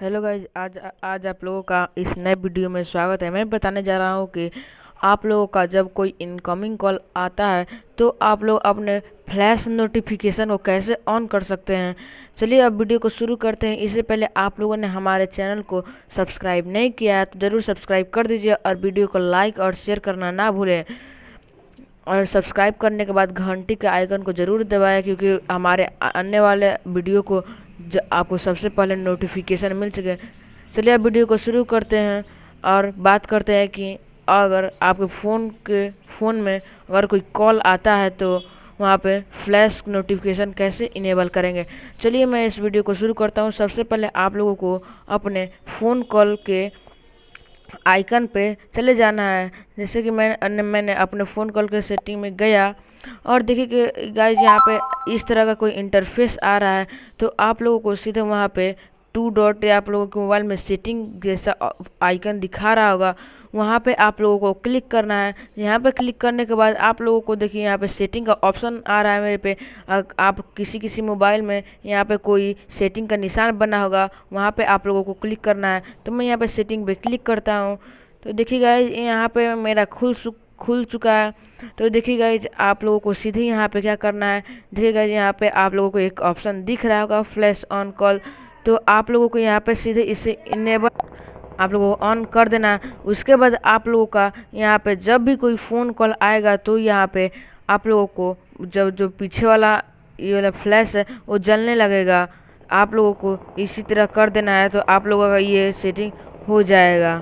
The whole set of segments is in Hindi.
हेलो गाइज, आज आप लोगों का इस नए वीडियो में स्वागत है। मैं बताने जा रहा हूँ कि आप लोगों का जब कोई इनकमिंग कॉल आता है तो आप लोग अपने फ्लैश नोटिफिकेशन को कैसे ऑन कर सकते हैं। चलिए अब वीडियो को शुरू करते हैं। इससे पहले आप लोगों ने हमारे चैनल को सब्सक्राइब नहीं किया है तो ज़रूर सब्सक्राइब कर दीजिए और वीडियो को लाइक और शेयर करना ना भूलें। और सब्सक्राइब करने के बाद घंटी के आइकन को ज़रूर दबाएं, क्योंकि हमारे आने वाले वीडियो को आपको सबसे पहले नोटिफिकेशन मिल सके। चलिए अब वीडियो को शुरू करते हैं और बात करते हैं कि अगर आपके फ़ोन में अगर कोई कॉल आता है तो वहाँ पे फ्लैश नोटिफिकेशन कैसे इनेबल करेंगे। चलिए मैं इस वीडियो को शुरू करता हूँ। सबसे पहले आप लोगों को अपने फ़ोन कॉल के आइकन पे चले जाना है। जैसे कि मैंने अपने फ़ोन कॉल के सेटिंग में गया और देखिए कि गाइज यहाँ पे इस तरह का कोई इंटरफेस आ रहा है। तो आप लोगों को सीधे वहाँ पे टू डॉट या आप लोगों के मोबाइल में सेटिंग जैसा आइकन दिखा रहा होगा, वहाँ पे आप लोगों को क्लिक करना है। यहाँ पे क्लिक करने के बाद आप लोगों को देखिए यहाँ पे सेटिंग का ऑप्शन आ रहा है मेरे पे। आप किसी मोबाइल में यहाँ पे कोई सेटिंग का निशान बना होगा, वहाँ पे आप लोगों को क्लिक करना है। तो मैं यहाँ पे सेटिंग पे क्लिक करता हूँ। तो देखिए गाइज यहाँ पे मेरा खुल चुका है। तो देखिए गाइज आप लोगों को सीधे यहाँ पे क्या करना है। देखिए गाइज यहाँ पे आप लोगों को एक ऑप्शन दिख रहा होगा फ्लैश ऑन कॉल। तो आप लोगों को यहाँ पे सीधे इसे इनेबल आप लोगों को ऑन कर देना। उसके बाद आप लोगों का यहाँ पे जब भी कोई फ़ोन कॉल आएगा तो यहाँ पे आप लोगों को जब जो पीछे वाला ये वाला फ्लैश है वो जलने लगेगा। आप लोगों को इसी तरह कर देना है तो आप लोगों का ये सेटिंग हो जाएगा।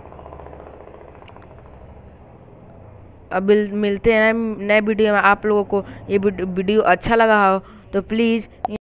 अब मिलते हैं नए वीडियो में। आप लोगों को ये वीडियो अच्छा लगा हो तो प्लीज़